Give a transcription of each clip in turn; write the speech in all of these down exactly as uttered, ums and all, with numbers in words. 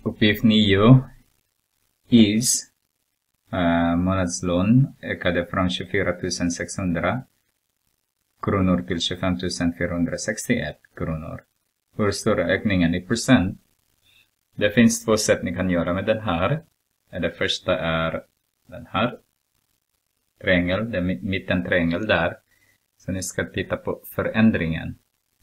Uppgift nio. Is uh, månadslån ökade från tjugofyra tusen sexhundra kronor till tjugofem tusen fyrahundrasextioett kronor. Hur stor är ökningen i procent? Det finns två sätt ni kan göra med den här. Det första är den här triangel, det är mitten triangel där. Så ni ska titta på förändringen.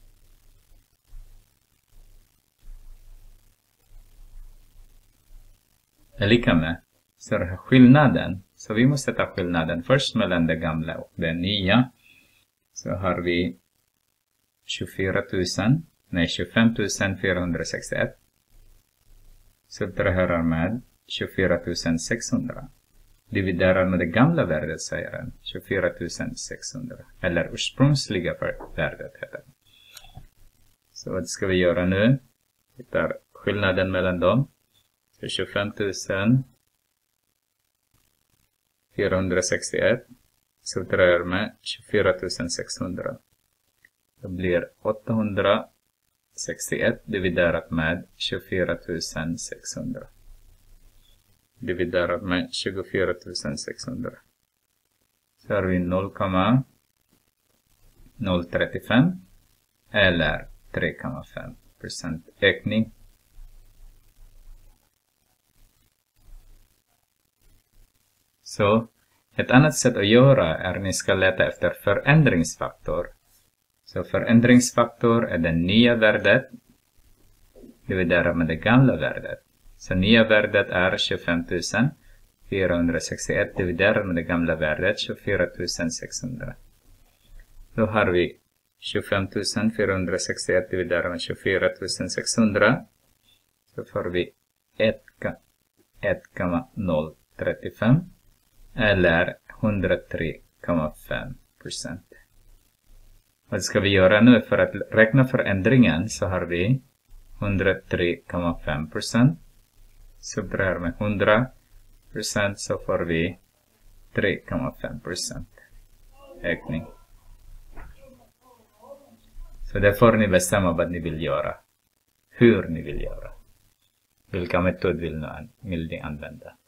Är lika med. Så det här skillnaden. Så vi måste ta skillnaden först mellan det gamla och det nya. Så har vi tjugofyra tusen, nej tjugofem tusen fyrahundrasextioett. Subtraherar med tjugofyra tusen sexhundra. Dividerar med det gamla värdet, säger den. tjugofyra tusen sexhundra. Eller ursprungliga värdet heter det. Så vad ska vi göra nu? Vi tar skillnaden mellan dem. Så tjugofem tusen fyrahundrasextioett. Subtraherar med tjugofyra tusen sexhundra. Det blir åttahundrasextioett dividerat med tjugofyra tusen sexhundra. Dividerat med tjugofyra tusen sexhundra. Så har vi noll komma noll trettiofem eller tre komma fem procent ökning. Så ett annat sätt att göra är att ni ska leta efter förändringsfaktor. Så förändringsfaktor är det nya värdet dividerat med det gamla värdet. Så nya värdet är tjugofem tusen fyrahundrasextioett dividerat med det gamla värdet tjugofyra tusen sexhundra. Då har vi tjugofem tusen fyrahundrasextioett dividerat med tjugofyra tusen sexhundra. Så får vi ett komma noll trettiofem eller hundratre komma fem procent. Vad ska vi göra nu för att räkna förändringen? Så har vi hundratre komma fem procent. Subtraherar med hundra procent så får vi tre komma fem procent ökning. Så där får ni bestämma vad ni vill göra. Hur ni vill göra. Vilka metod vill ni använda.